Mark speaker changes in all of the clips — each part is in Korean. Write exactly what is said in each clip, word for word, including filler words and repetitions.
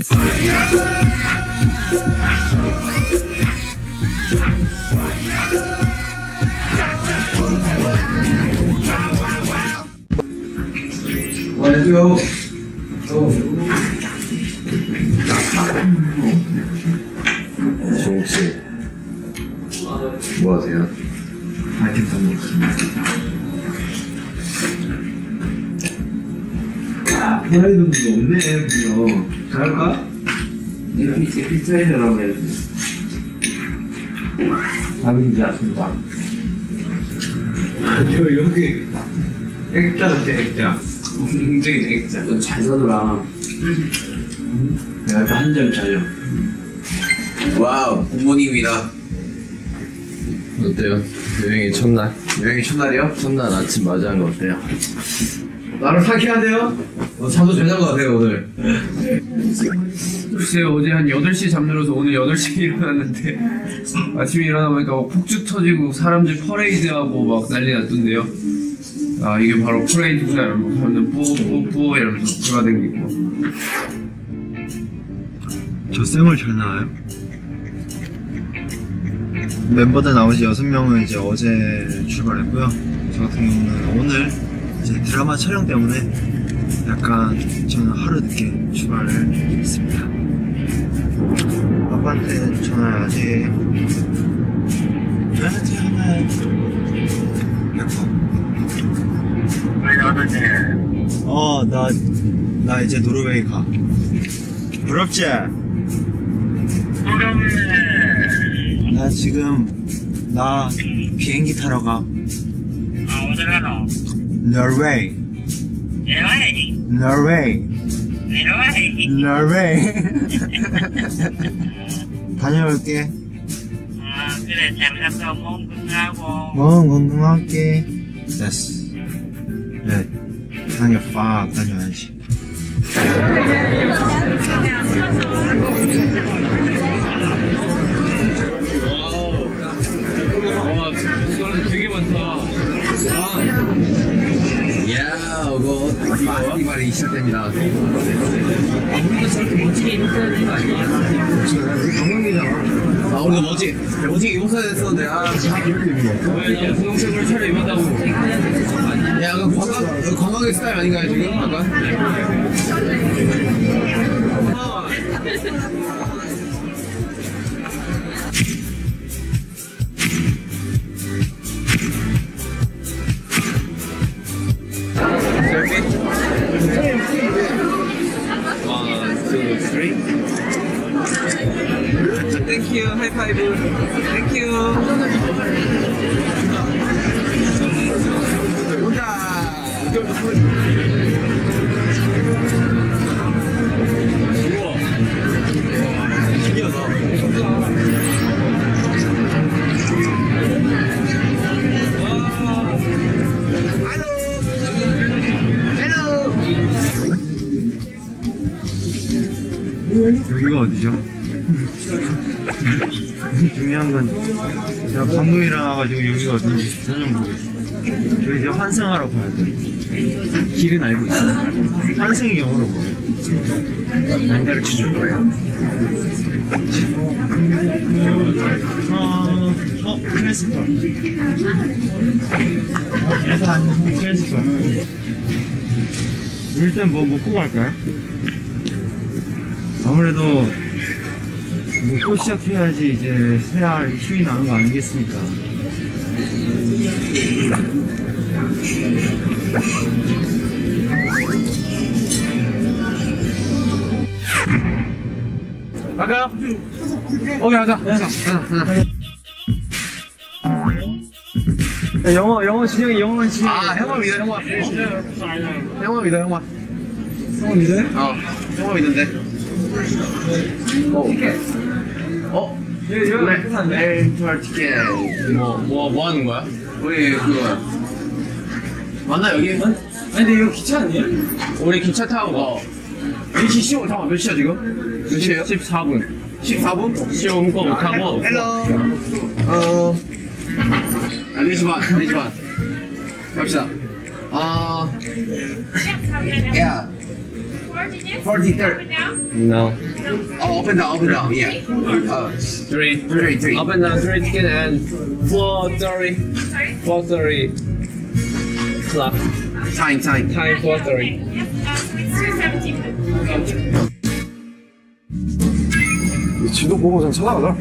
Speaker 1: 안녕하세요.
Speaker 2: 종욱씨 뭐하세요?
Speaker 1: 아이템 사 먹습니다. 프라이드는 없네 그냥. 잘할까? 이렇게 피차이라고 해야지. 답이지 않습니다. 저 여기 액자 같아 액자. 굉장히 액자. 너 잘 사더라. 내가 한 점 차려.
Speaker 2: 와우 굿모닝입니다. 어때요? 여행의 첫날?
Speaker 1: 여행의 첫날이요?
Speaker 2: 첫날 아침 맞이한 거 어때요?
Speaker 1: 나를 상쾌한데요?
Speaker 2: 어, 잠도 잘 잔 거 같아요 오늘.
Speaker 3: 글쎄요, 어제 한 여덟 시 잠들어서 오늘 여덟 시에 일어났는데 아침에 일어나보니까 막 폭죽 터지고 사람들 퍼레이드하고 막 난리 났던데요. 아, 이게 바로 퍼레이드구나 이러면서 저는 뿌뿌뿌 이러면서 돌아다니고.
Speaker 4: 저 쌩얼 잘 나와요? 멤버들 나머지 여섯 명은 이제 어제 출발했고요. 저 같은 경우는 오늘 이제 드라마 촬영 때문에 약간 저는 하루 늦게 출발을 했습니다. 아빠한테 전화해야지. 전화해야지 하나에 어, 나, 나 이제 노르웨이 가. 부럽지? 나 지금 나 비행기 타러 가.
Speaker 5: 아, 어디 가노?
Speaker 4: 노르웨이.
Speaker 5: 노르웨이?
Speaker 4: 노르웨이.
Speaker 5: 노르웨이?
Speaker 4: 노르웨이. 다녀올게.
Speaker 5: 아, 그래, 잘 갔다 몸 건강하고.
Speaker 4: 몸 건강할게. 됐어. 네, 다녀 팍 다녀야지.
Speaker 3: 와, 사람 되게 많다.
Speaker 2: 야 이거 파스티벌이 시작됩니다.
Speaker 3: 우리가 저렇게 멋지게 입어야 되는 거 아니야?
Speaker 2: 관광이잖아. 아 우리도 멋지 멋지게 입었어야 됐었는데 아
Speaker 3: 왜 분홍색으로 차려 입었다고?
Speaker 2: 야 그 관광 그 관광의 스타일 아닌가요 지금 약간?
Speaker 3: 땡큐, 하이파이브. 땡큐.
Speaker 4: 여기가 어디죠? 중요한 건 제가 방금 일어나가지고 여기가 어딘지 전혀 모르겠어요. 저 이제 환승하러 가야 돼. 길은 알고 있어요. 환승이 영어로 뭐예요? 안 가르쳐 줄 거예요. 어, 어, 크레스퍼. 크레스퍼. 일단 뭐 먹고 갈까요? 아무래도 먹고 시작해야지 이제 새알 힘이 나는 거 아니겠습니까?
Speaker 3: 갈까요? 오케이, 가자. 가자.
Speaker 4: 야, 영어 영어 진영이 영어 진영.
Speaker 2: 아 형아 믿어 형아 형아 믿어 형아
Speaker 4: 영어 믿어요?
Speaker 2: 어 형아 믿는데 어 어? 그래 엔터 티켓 뭐뭐 뭐 하는 거야? 우리 그거 맞나 여기?
Speaker 3: 아니, 근데 이거 기차 아니에요?
Speaker 2: 우리 기차 타고 가 몇 시 시험 잠깐 몇 시야 지금? 몇 시에요?
Speaker 3: 십사 분.
Speaker 2: 십사 분?
Speaker 3: 시험 거 못하고.
Speaker 2: 헬로 어 아, 네 시 반, 네 시 반 갑시다 어 Yeah forty-third
Speaker 3: No.
Speaker 2: up and down, up and down. Yeah. Uh,
Speaker 3: three.
Speaker 2: three, three.
Speaker 3: Up and down, three ticket and four thirty. four thirty. Clock.
Speaker 2: Time, time.
Speaker 3: Time four thirty.
Speaker 2: 지도 보고 좀 찾아가자.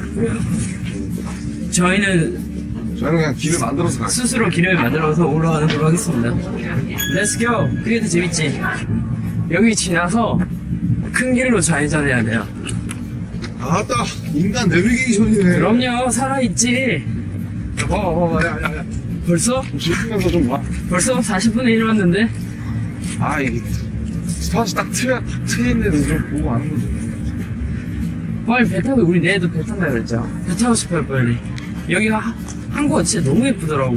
Speaker 3: 저희는
Speaker 2: 저희는 그냥 길을 만들어서 가요.
Speaker 3: 스스로 길을 만들어서 올라가는 걸로 하겠습니다. Let's go. 그게 더 재밌지. 여기 지나서 큰 길로 좌회전해야 돼요.
Speaker 2: 아따, 인간 내비게이션이네.
Speaker 3: 그럼요, 살아있지.
Speaker 2: 봐봐, 봐봐, 야, 야, 야.
Speaker 3: 벌써?
Speaker 2: 조심해서 좀 봐.
Speaker 3: 벌써 사십 분의 일 왔는데?
Speaker 2: 아, 이게 스팟이 딱 트여, 딱 트였는데 좀 보고 하는 거지.
Speaker 3: 빨리 배 타고, 우리 내일도 배 탄다 그랬죠? 배 타고 싶어요, 빨리. 여기가 하- 한국가 진짜 너무 예쁘더라고.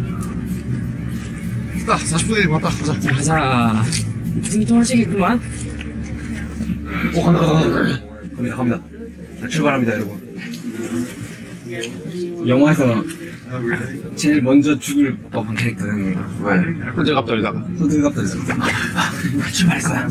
Speaker 2: 딱 사십 분의 일 맞다. 가자.
Speaker 3: 가자. 승통하시겠구만?
Speaker 2: 오, 간다, 간다, 간다. 갑니다, 갑니다. 자, 출발합니다, 여러분.
Speaker 3: 영화에서 제일 먼저 죽을 법한 캐릭터는
Speaker 2: 왜? 혼자 갑자기다가.
Speaker 3: 호드 갑자기 출발했어요.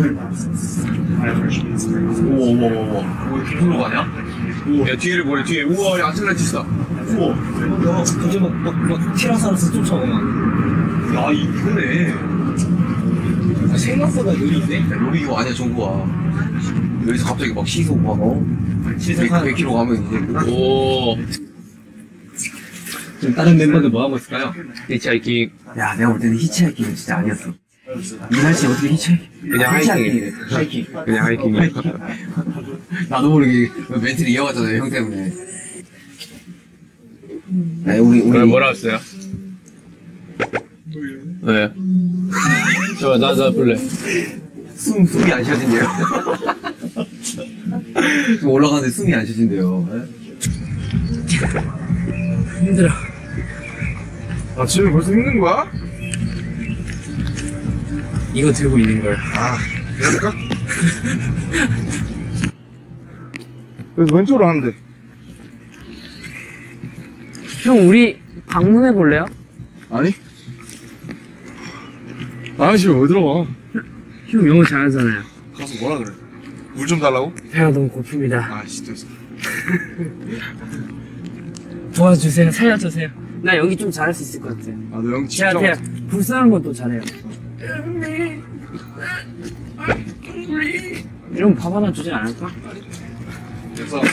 Speaker 2: 오, 오, 오, 오. 오, 계속 가냐? 오, 야, 뒤를 보래, 뒤에. 우와, 야, 아틀란티스다. 우와.
Speaker 3: 너 그저 막, 막, 막 티라사우루스 쫓아오나?
Speaker 2: 야, 이쁘네.
Speaker 3: 아, 생각보다 느린데?
Speaker 2: 야, 여기 이거 아니야, 정부야. 여기서 갑자기 막 시속 막, 어? 백 킬로미터 가면 이제.
Speaker 3: 오. 지금 다른 멤버들 뭐 하고 있을까요? 히치하이킹.
Speaker 2: 야, 내가 볼 때는 히치하이킹은 진짜 아니었어. 이 날씨에 어떻게 히치하이킹?
Speaker 3: 그냥
Speaker 2: 히치하이킹이래. 하이킹.
Speaker 3: 그냥 하이킹.
Speaker 2: 나도 모르게 멘트를 이어갔잖아요, 형 때문에. 야, 우리, 우리.
Speaker 3: 오늘 뭐라 했어요? 네. 저, 나, 나 볼래.
Speaker 2: 숨, 숨이 안 쉬어진대요. 지금 올라가는데 숨이 안 쉬어진대요.
Speaker 3: 힘들어.
Speaker 2: 아, 지금 벌써 힘든 거야?
Speaker 3: 이거 들고 있는 걸.
Speaker 2: 아, 그럴까? 그래서 왼쪽으로 하는데.
Speaker 3: 형, 우리 방문해 볼래요?
Speaker 2: 아니? 아, 지금 왜 들어가?
Speaker 3: 형 영어 잘하잖아요.
Speaker 2: 가서 뭐라 그래? 물 좀 달라고?
Speaker 3: 배가 너무 고픕니다.
Speaker 2: 아, 진짜.
Speaker 3: 도와주세요. 살려주세요. 나 연기 좀 잘할 수 있을 것 같아요.
Speaker 2: 아, 너 형
Speaker 3: 제가
Speaker 2: 진짜.
Speaker 3: 그냥 불쌍한 건 또 잘해요. 이러면 밥 하나 주지 않을까?
Speaker 2: 그래서.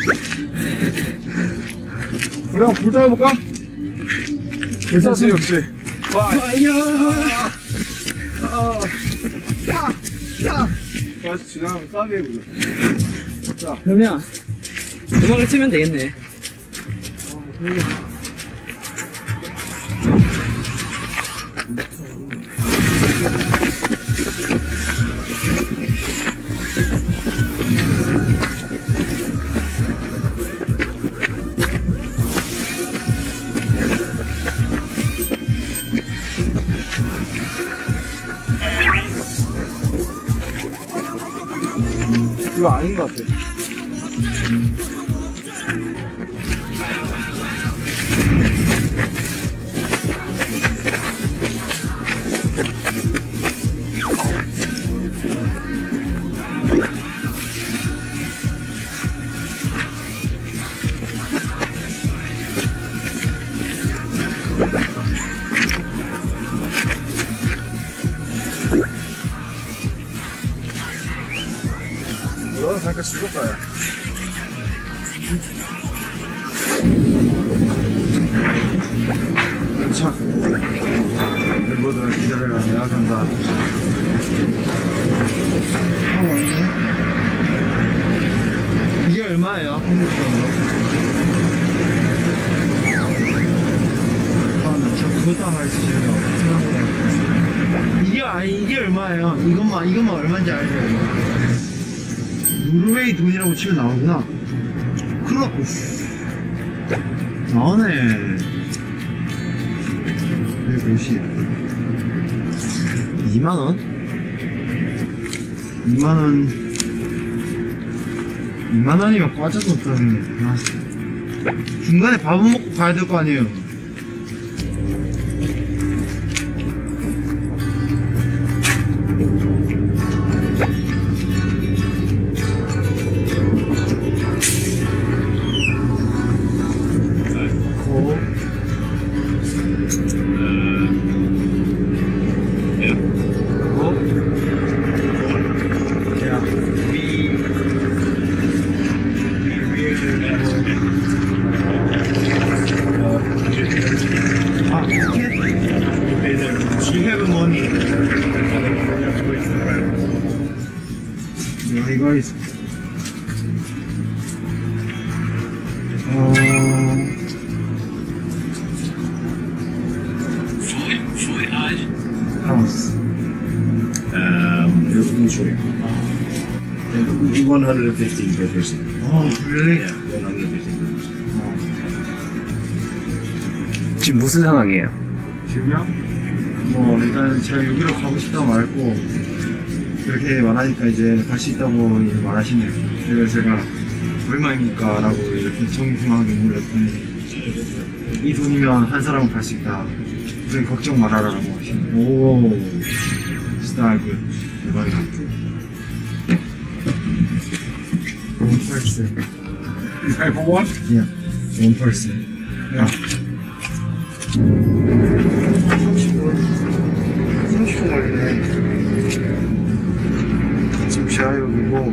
Speaker 2: 그래, 한번 불 타볼까? 불타지, 역시. 가서 지나가면 싸게 해보자.
Speaker 3: 그러면 음악을 틀면 되겠네.
Speaker 2: 이거 아닌 것 같아. 너는 잠깐 죽었다, 야. 참. 멤버들은 기다려라. 내가 간다. 이게 얼마예요? 한국 돈으로? 아, 나 자꾸 그것도 안 가르치시네요. 생각보다. 이게, 아니, 이게 얼마예요? 이것만, 이것만 얼마인지 알죠? 노르웨이 돈이라고 치면 나오구나. 큰일 났고. 나오네. 백오십. 이만 원? 이만 원. 이만 원이면 과자도 없다는. 아, 중간에 밥은 먹고 가야 될 거 아니에요.
Speaker 4: 아, 티켓? You have money. 야, 이거 있어. 어... 하우스.
Speaker 1: Um, usually. And one hundred fifty per person.
Speaker 4: 어, really?
Speaker 1: Yeah, one hundred fifty per person.
Speaker 2: 지금 무슨 상황이에요?
Speaker 4: 지금요? 뭐 일단 제가 여기로 가고 싶다고 말했고 그렇게 말하니까 이제 갈 수 있다고 이제 말하시네요. 그래서 제가 얼마입니까? 라고 이렇게 정중하게 물었더니 이 돈이면 한 사람은 갈 수 있다. 그래 걱정 말아라 라고 하시네요. 오, 스타일 굿. 대박이다. One person.
Speaker 1: Hey, for what?
Speaker 4: Yeah, one person. Yeah. 삼십 분 걸리네. 지금 지하역이고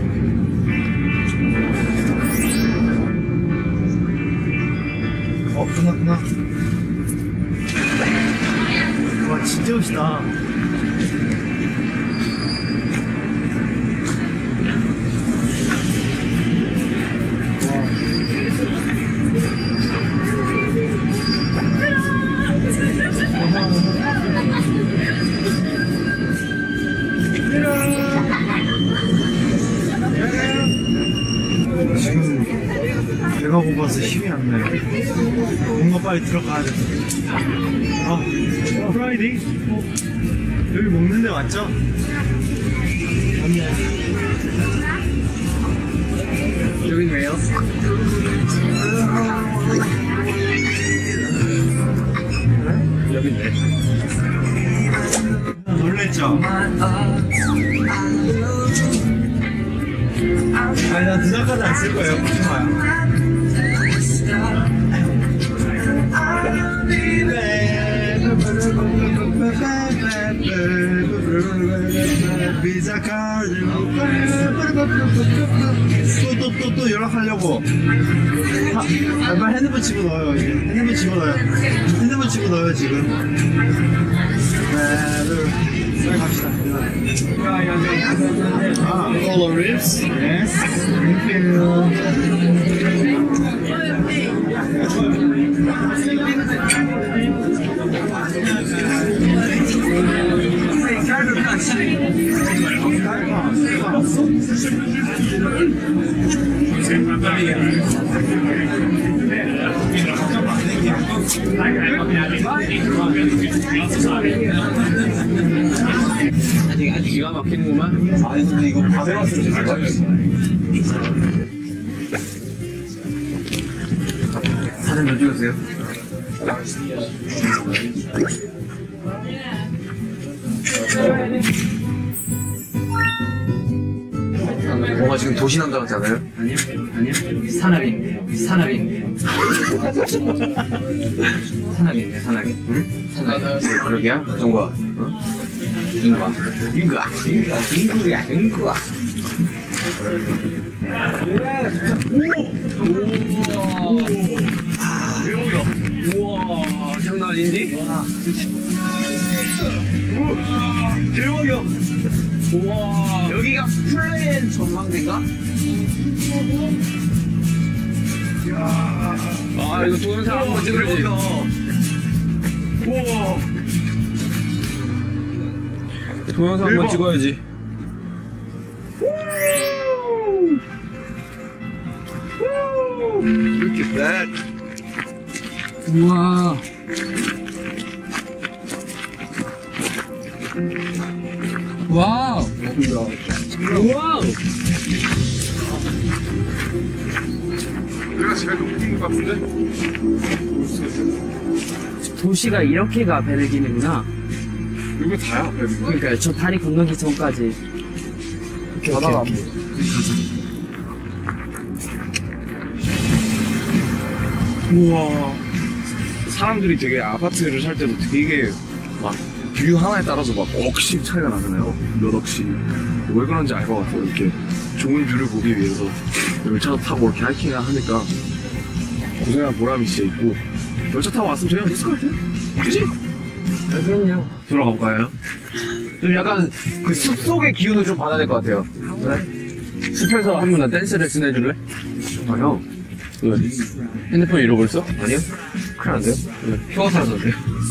Speaker 4: 어 끝났구나. 와 진짜 멋있다. 지금 배가 고파서 힘이 안 나요. 뭔가 빨리 들어가야 돼. 아, 프라이데이? 어, 여기 먹는 데 맞죠? 맞네.
Speaker 2: 여긴 왜요?
Speaker 4: 여긴 왜? 놀랬죠? 아니 난 두작까지 안 쓸 거예요. 걱정 마요. 비자 카드 또또또 또 연락하려고. 아, 빨리 핸드폰 집어넣어요. 이제 핸드폰 집어넣어요. 핸드폰 집어넣어요 지금. 네, 빨리 갑시다. 아, all ribs. Yes. Thank you.
Speaker 2: 아직 아직 기가 막히는구만.
Speaker 1: 아니, 근데 이거 다 해봤으면 진짜
Speaker 2: 사진 좀 찍으세요. 뭔가 지금 도시 남자 같지 않아요?
Speaker 3: 아니요, 아니요. 산악인, 산악인, 산악인네, 산악인.
Speaker 2: 응? 그러게야? 정과. 응? 인과. 인과. 인과. 인구야. 인구야.
Speaker 3: 우와, 장난 아닌데?
Speaker 4: 대박이야.
Speaker 3: 우와.
Speaker 2: 여기가 플랜 전망대인가?
Speaker 3: 아, 이거 동영상 한번 찍어야지.
Speaker 4: 우와.
Speaker 3: 동영상 한번
Speaker 4: 대박.
Speaker 3: 찍어야지.
Speaker 2: Look at that.
Speaker 3: 우와. 와우. 와우.
Speaker 1: 내가 제일 높은 것 같은데?
Speaker 6: 도시가 이렇게가 베를린이구나.
Speaker 1: 이거 다야, 배는.
Speaker 6: 그러니까 저 다리 건너기 전까지. 오케이, 오케이,
Speaker 1: 바다가 안
Speaker 6: 오케이.
Speaker 1: 우와. 사람들이 되게 아파트를 살 때도 되게 막
Speaker 2: 뷰 하나에 따라서 막 억씩 차이가 나잖아요. 몇 억씩. 왜 그런지 알 것 같아요. 이렇게 좋은 뷰를 보기 위해서 열차 타고 이렇게 하이킹을 하니까 고생한 보람이 진짜 있고, 열차 타고 왔으면 저희가 됐을 것 같아요. 그지?
Speaker 3: 네, 그럼요.
Speaker 2: 들어가 볼까요?
Speaker 3: 좀 약간 그 숲속의 기운을 좀 받아야 될 것 같아요. 그래? 숲에서 한 번 나 댄스 레슨 해줄래?
Speaker 2: 아, 형.
Speaker 3: 왜? 핸드폰 잃어버렸어?
Speaker 2: 아니요? 큰일 안 돼요?
Speaker 3: 표가 사라졌는데?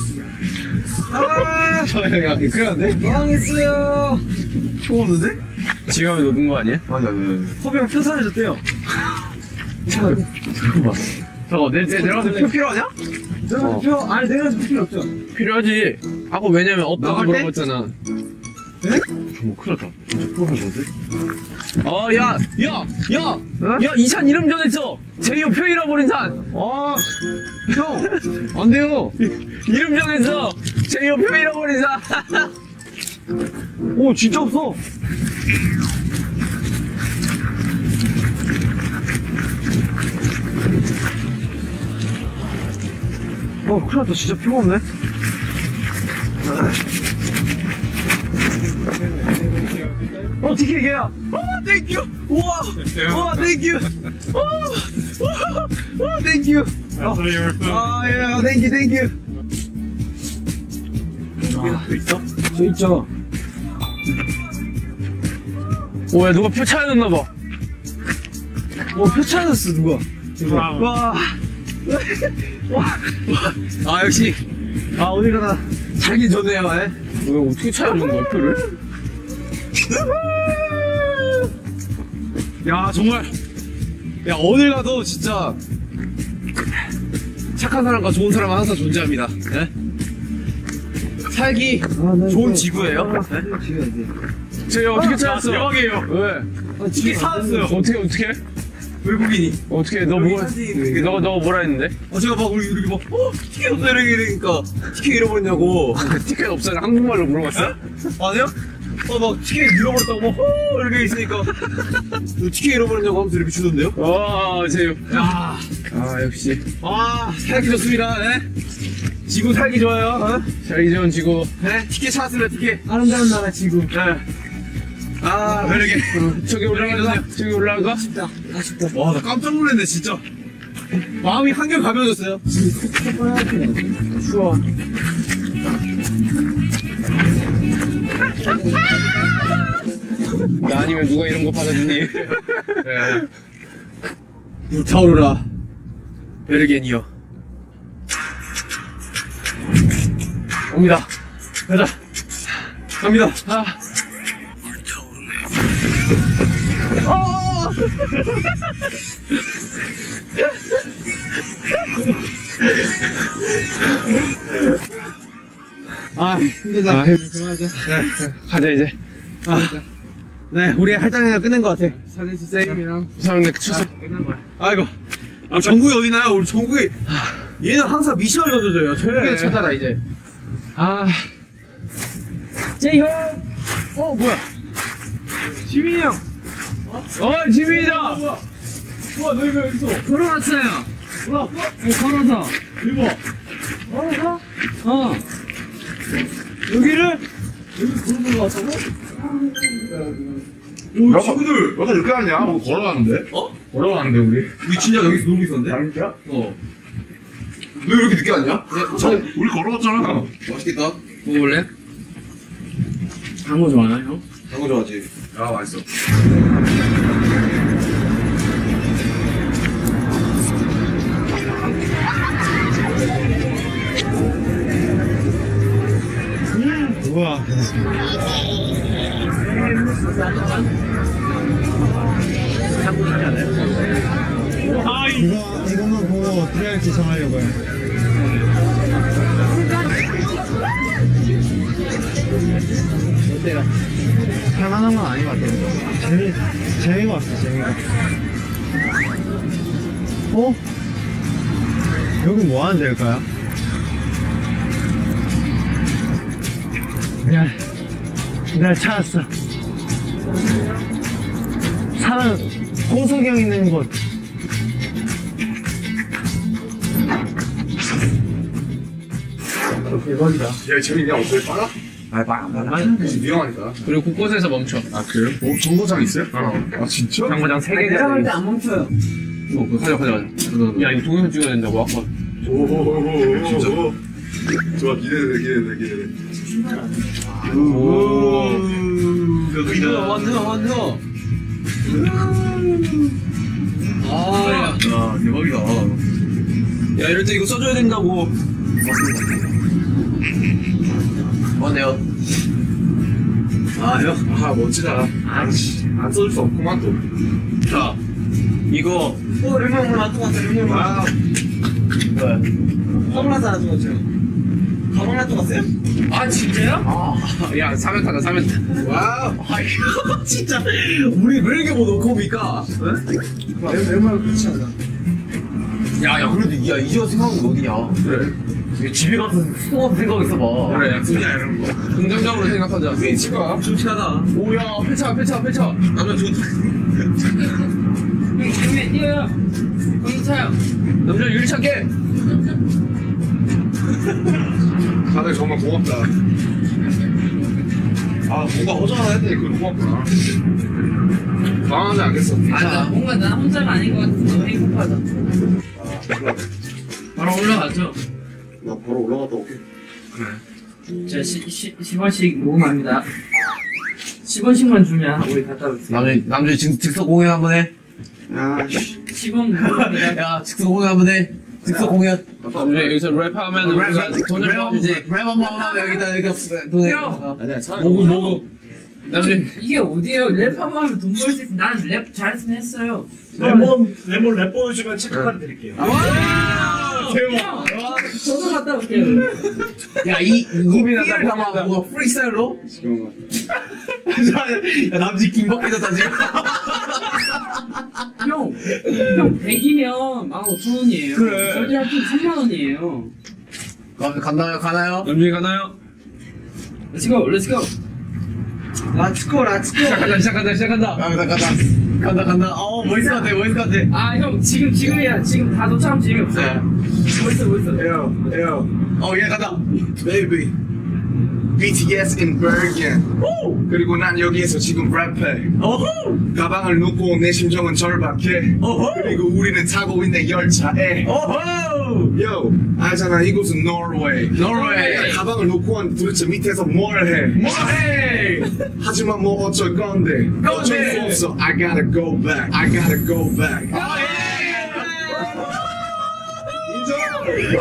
Speaker 3: 아, 저 형이 아까 큰일 났네?
Speaker 4: 망했어요.
Speaker 2: 표 없는데?
Speaker 3: 지갑에 넣은 거 아니야?
Speaker 2: 아니, 아니, 아니.
Speaker 4: 허비가 표 사라졌대요.
Speaker 3: 잠깐만. 잠깐, 내, 내, 내려가서 표 필요하냐?
Speaker 4: 내가
Speaker 3: 어.
Speaker 4: 표, 아니 내가 필요 없죠.
Speaker 3: 필요하지. 아까 왜냐면 없다고
Speaker 4: 나갈 때?
Speaker 3: 물어봤잖아.
Speaker 2: 뭐 큰일 났다. 진짜 표가 뭔데?
Speaker 3: 어, 야, 야, 야! 야, 이 산 이름 전했어! 제이오 표 잃어버린 산!
Speaker 4: 아, 형, 안 돼요.
Speaker 3: 이름 전했어! 제이오 표 잃어버린 산!
Speaker 4: 오, 진짜 없어. 어, 큰일 났다. 진짜 표가 없네. 어, 티켓 걔야. 어, 땡큐. 우와. 우와, 땡큐. 어, 어, 땡큐. 아, 예, 땡큐, 땡큐.
Speaker 2: 있어?
Speaker 4: 저 있죠.
Speaker 3: 오, 야, 누가 표 찾아줬나봐.
Speaker 4: 어, 표 찾았어, 누가. 와.
Speaker 3: 아, 역시.
Speaker 4: 아, 어디 가나.
Speaker 3: 살기 좋네요, 에? 왜 어떻게 찾아준 거야, 표를?
Speaker 4: 야, 정말. 야, 어딜 가도 진짜.
Speaker 3: 착한 사람과 좋은 사람은 항상 존재합니다. 예? 살기 좋은 지구예요. 제가 어떻게 찾았어?
Speaker 4: 대박이에요.
Speaker 3: 왜?
Speaker 4: 티켓 사왔어요.
Speaker 3: 어떻게 어떻게?
Speaker 4: 외국인이.
Speaker 3: 어떻게? 너 뭐? 너 너 뭐라 했는데?
Speaker 4: 어, 제가 막 우리 이렇게 막, 어, 티켓 없어 이러니까 티켓 잃어버렸냐고.
Speaker 3: 티켓 없어요? 한국말로 물어봤어?
Speaker 4: 아니요? 어, 막 티켓 잃어버렸다고 막, 어, 이렇게 있으니까. 너 티켓 잃어버렸냐고 하면서 이렇게 주던데요?
Speaker 3: 와, 제요.
Speaker 4: 야,
Speaker 3: 아, 역시
Speaker 4: 아, 살기 좋습니다. 예? 지구 살기 좋아요. 어?
Speaker 3: 살기 좋은 지구.
Speaker 4: 네, 티켓 찾았습니다. 티켓. 아름다운 나라 지구. 네. 아, 왜 이렇게.
Speaker 3: 저기 올라갈까? 저기 올라갈까?
Speaker 4: 아쉽다. 아쉽다. 와, 나 깜짝 놀랐네, 진짜. 마음이 한결 가벼워졌어요. 추워.
Speaker 3: 나 아니면 누가 이런 거 받아주니?
Speaker 4: 불타오르라. 베르겐이여. 옵니다. 가자. 갑니다. 아. 어! 아, 힘들다.
Speaker 3: 아,
Speaker 4: 그만하자.
Speaker 3: 네, 가자 이제.
Speaker 4: 아, 네, 우리 할당이가 끝낸 것 같아.
Speaker 3: 사진 쌤이랑 사람들 출석.
Speaker 4: 아이고. 아, 정국이 어디나요? 우리 정국이. 얘는 항상 미션을 던져줘요.
Speaker 3: 그래 찾아라 이제.
Speaker 4: 아.
Speaker 6: 제이홉!
Speaker 4: 어, 뭐야? 지민이 형.
Speaker 3: 어, 지민이다.
Speaker 4: 우와, 너 이거 여기 있어.
Speaker 6: 걸어왔어요.
Speaker 4: 올라왔어?
Speaker 6: 어, 걸어서.
Speaker 4: 대박.
Speaker 6: 걸어서? 어.
Speaker 4: 여기를? 여기 걸어서 왔다고? 오, 친구들.
Speaker 2: 왜 이렇게 늦게 왔냐? 뭐 걸어가는데?
Speaker 4: 어?
Speaker 2: 걸어가는데, 우리?
Speaker 4: 우리 진짜 여기서 놀고 있었는데?
Speaker 2: 진짜?
Speaker 4: 어.
Speaker 2: 왜 이렇게 늦게 왔냐? 저, 우리 걸어갔잖아.
Speaker 4: 맛있겠다.
Speaker 3: 먹어볼래?
Speaker 6: 장어 좋아하나요?
Speaker 4: 장어 좋아하지.
Speaker 2: 야, 맛있어.
Speaker 4: 우와.
Speaker 7: 이거, 이거만 보고 어떻게 할지 정하려고요.
Speaker 4: 어때요?
Speaker 7: 할만한 건 아닌 것 같아요. 재미, 재미가 없어, 재미가. 어? 여기 뭐 하는 데일까요? 날, 날 찾았어. 사람, 홍석영 있는 곳.
Speaker 2: 대박이다. 야, 재민이 형, 어때? 빨아? 아, 마, 마, 마, 위험하니까.
Speaker 3: 그리고 곳곳에서 멈춰.
Speaker 2: 아, 그래요? 어, 정거장 있어요? 어. 아, 진짜?
Speaker 3: 장마장 세 개가.
Speaker 6: 내가 볼 때 안 멈춰요.
Speaker 3: 어, 그거 가자, 가자, 가자. 야, 이거 동영상 찍어야 된다고, 아까.
Speaker 2: 오오오오. 진짜? 좋아, 기대돼, 기대돼, 기대돼.
Speaker 3: 오.
Speaker 2: 여기다.
Speaker 3: 완전, 완전. 아, 야.
Speaker 2: 야, 대박이다.
Speaker 3: 야, 이럴 때 이거 써줘야 된다고. 맞네요.
Speaker 2: 아, 형. 아, 멋지다. 아, 씨. 안 써줄 수 없구만, 또.
Speaker 3: 자, 이거.
Speaker 6: 어, 르몬 놔두고 왔어요, 르몬.
Speaker 2: 아,
Speaker 6: 선글라스 하나 두고 왔어요. 가방 놔두고 왔어요?
Speaker 3: 아, 진짜요? 아, 야, 사면타다, 사면타.
Speaker 2: 와우.
Speaker 3: 아, 이거 진짜. 우리 왜 이렇게 뭐 놓고 옵니까?
Speaker 2: 멤버랑 같이 하자.
Speaker 3: 야, 야, 그래도, 야, 이제 생각하는 게 어디냐?
Speaker 2: 그래.
Speaker 3: 이거 집에 가서 수고하는 생각 있어봐.
Speaker 2: 그래, 약속이야, 이런 거.
Speaker 3: 긍정적으로 생각하자.
Speaker 2: 벤치가
Speaker 3: 좋지하다. 오야, 펼쳐, 펼쳐, 펼쳐. 남자 좋다.
Speaker 6: 형, 형님, 뛰어요. 형님 차요.
Speaker 3: 남자 유리창게.
Speaker 2: 다들 정말 고맙다. 아, 뭔가 허전하다 했더니 그걸 고맙구나. 당황하지 않겠어.
Speaker 6: 아, 뭔가 나 혼자가 아닌 것 같아서 너무 행복하다.
Speaker 2: 아, 몰라.
Speaker 6: 바로 올라가죠.
Speaker 2: 나 바로 올라갔다 올게.
Speaker 6: 자, 십 원씩 모금합니다. 십 원씩만 주면 우리 갔다 올게요.
Speaker 3: 남자, 남자 직, 즉석 공연 한번 해.
Speaker 2: 야, 씨.
Speaker 6: 십 원 모금합니다.
Speaker 3: 야, 즉석 공연 한번 해. 즉석 공연. 남자 여기서 랩하면 우리가 돈을 모아주지. 랩 한번 하면 여기다, 여기다 돈을.
Speaker 6: 형!
Speaker 2: 아니야, 차라리.
Speaker 3: 모구, 모구. 남자.
Speaker 6: 이게 어디에요? 랩 한 번 하면 돈 벌 수 있어. 난 랩 잘했으면 했어요.
Speaker 7: 레몬 레몬 랩 보여주면 체크카드 드릴게요.
Speaker 6: 와!
Speaker 3: 대박.
Speaker 6: 저도 갔다 올게요.
Speaker 3: 야, 이, 이 비를 담아, 뭐가 프리스타일로?
Speaker 2: 지금
Speaker 3: 야, 남지 김박해졌다, 지금.
Speaker 6: 형, 형 백이면 만 오천 원이에요.
Speaker 3: 그래.
Speaker 6: 저희 합친 삼만 원이에요.
Speaker 3: 가, 갔나요, 가나요? 남준이 가나요?
Speaker 6: Let's go, let's go.
Speaker 7: 렛츠고 렛츠고.
Speaker 3: 시작한다, 시작한다, 시작한다. 간다, 간다. 간다, 간다. 어, 멋있을 것 같아, 멋있을 것 같아.
Speaker 6: 아, 형, 지금, 지금이야. 지금 다 도착하면 재미없어요.
Speaker 3: 네.
Speaker 6: 멋있어, 멋있어.
Speaker 2: 에어, 에어.
Speaker 3: 어, 얘 간다.
Speaker 2: Baby. 비티에스 in Bergen. 그리고 난 여기에서 지금 랩해.
Speaker 3: 어후!
Speaker 2: 가방을 놓고 내 심정은 절박해.
Speaker 3: 어허!
Speaker 2: 그리고 우리는 타고 있는 열차에.
Speaker 3: 어후!
Speaker 2: Yo, 알잖아, 이곳은 노르웨이.
Speaker 3: 노르웨이.
Speaker 2: 야, 가방을 놓고 왔는데 도대체 밑에서 뭘 해?
Speaker 3: 뭐해!
Speaker 2: 하지만 뭐 어쩔 건데. 어쩔 수 없어. I gotta go back. I gotta go back. 인정!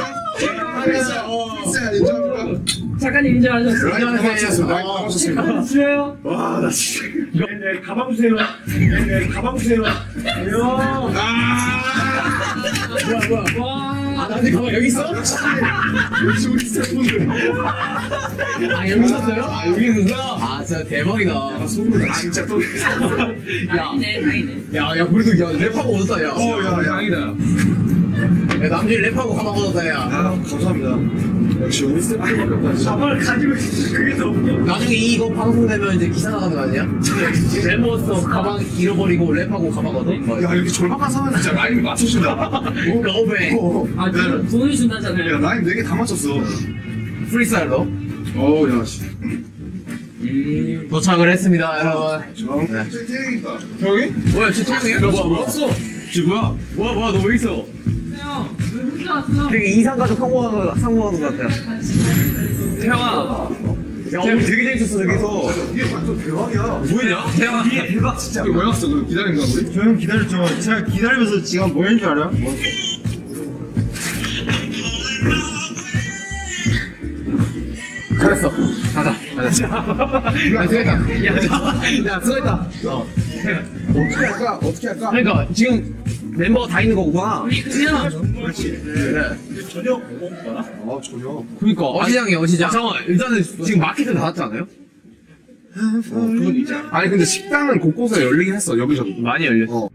Speaker 2: 인정! 인정!
Speaker 6: 작가님 인정하셨어요.
Speaker 2: 라이브 고맙습니다. 라이브
Speaker 3: 어.
Speaker 2: 고맙습니다.
Speaker 6: 하나 주세요.
Speaker 2: 와, 나 진짜.
Speaker 7: 네네 가방 주세요. 네네 가방 주세요. 요.
Speaker 2: 아!
Speaker 3: 뭐야, 뭐야.
Speaker 6: 와.
Speaker 3: 아, 남지 가방 여기 있어?
Speaker 2: 역시 우리 스태프분들.
Speaker 3: 아, 여기 있었어요? 아, 여기 있었어? 아, 진짜 대박이다.
Speaker 2: 소문 나 진짜 또.
Speaker 6: 다행이네, 다행이네.
Speaker 3: 야, 야, 그래도, 야, 랩하고 얻었다, 야.
Speaker 2: 어, 야, 야.
Speaker 3: 다행이다. 야, 남준이 랩하고 가방 얻었다, 야.
Speaker 2: 아, 감사합니다. 역시 우리 스태프분들 없다, 진짜.
Speaker 7: 가방을 가지고 있어. 그게 더 웃겨.
Speaker 3: 나중에 이거 방송되면 이제 기사 나가는 거 아니야? 랩몬스터 가방 잃어버리고 랩하고 가방 얻어?
Speaker 2: 야, 이렇게 절박한 상황에 진짜 라임이 맞춰준다.
Speaker 3: 너베
Speaker 2: 어.
Speaker 6: 아, 돈, 돈을 준다잖아요.
Speaker 2: 야, 라임 네 개 다 맞췄어.
Speaker 3: 프리스타일로
Speaker 2: 어우, 야, 씨.
Speaker 3: 도착을 했습니다, 여러분.
Speaker 2: 정.
Speaker 3: 네.
Speaker 2: 땡이다. 저기?
Speaker 3: 뭐야, 저 태형이야? 뭐야, 뭐야? 왔어? 저 뭐야? 뭐야, 뭐야, 너 왜 있어?
Speaker 6: 형, 왜 혼자 왔어?
Speaker 3: 되게 이상가족 상봉하는 거, 상봉하는 거 같아.
Speaker 6: 태영아.
Speaker 3: 야, 오늘 되게 재밌었어, 저기서.
Speaker 2: 이게 완전 대박이야.
Speaker 3: 뭐냐? 태형아.
Speaker 7: 이게 대박 진짜.
Speaker 2: 왜 왔어? 그 기다린 거야, 우리?
Speaker 7: 저 형 기다렸죠. 제가 기다리면서 지금 뭐 했는 줄 알아요?
Speaker 3: 잘했어. 가자. 가자. 야, 수고했다. 야, 야, 수고했다. 어.
Speaker 2: 어떻게 할까? 어떻게 할까?
Speaker 3: 그러니까, 지금 멤버가 다 있는 거구나.
Speaker 6: 우리 그냥
Speaker 7: 그렇지.
Speaker 3: 그래.
Speaker 7: 저녁 먹은 거야?
Speaker 2: 아, 전혀.
Speaker 3: 그니까. 어시장이야, 어시장. 아, 잠깐만, 일단은 지금 마켓에 닫았지 않아요?
Speaker 2: 그건 있잖아. 아니, 근데 식당은 곳곳에 열리긴 했어, 여기저기.
Speaker 3: 많이 열렸어.
Speaker 2: 어.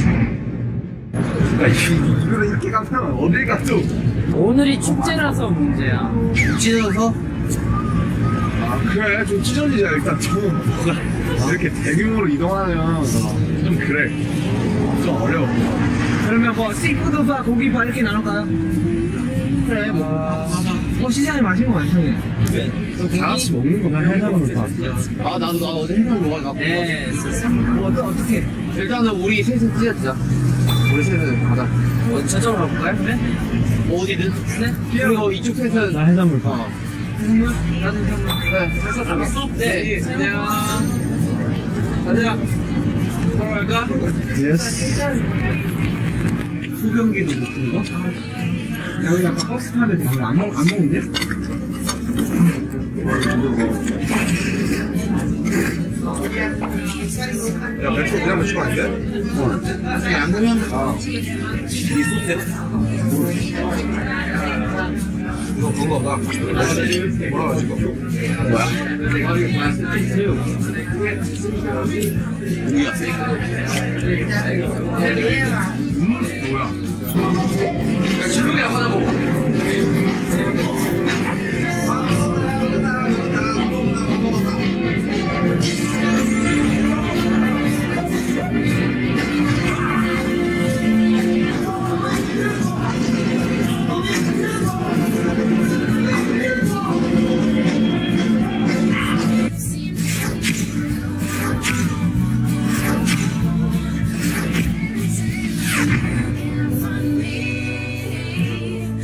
Speaker 2: 야, 이거를 이렇게 가면 어딜 가도.
Speaker 6: 오늘이 축제라서 문제야.
Speaker 3: 찢어서?
Speaker 2: 아, 그래. 좀 찢어지자, 일단 좀. 이렇게 대규모로 이동하면 좀 그래. 좀 어려워.
Speaker 6: 그러면 뭐, 씨푸드바 고기바 이렇게 나눌까요?
Speaker 3: 그래, 뭐.
Speaker 7: 어 시장에 맛있는 거 많잖아요.
Speaker 2: 다 같이 먹는 거.
Speaker 7: 난 해산물 봐.
Speaker 1: 아 나도 나 어제 해산 먹어갖고.
Speaker 6: 네.
Speaker 1: 뭐 어떻게? 일단은 우리 셋은 찢었자. 우리 셋은 가자.
Speaker 6: 어, 저쪽으로 가볼까요? 네?
Speaker 1: 뭐 어디든. 네. 그리고 이쪽 셋은.
Speaker 7: 나 해산물 봐.
Speaker 1: 어.
Speaker 6: 해산물? 나는 해산물.
Speaker 1: 네. 해서 잡았어? 네. 안녕. 가자. 바로 갈까?
Speaker 7: 예스.
Speaker 1: 소변기도 먹는 거?
Speaker 7: 여기 약간 버스 타는데 안 먹, 안 먹는데?
Speaker 2: 야, 맥주 그냥 마시면 안 돼?
Speaker 1: 안 그러면 이 소스야?
Speaker 2: 이거 그거 봐. 뭐라 하지, 이거?
Speaker 1: 뭐야?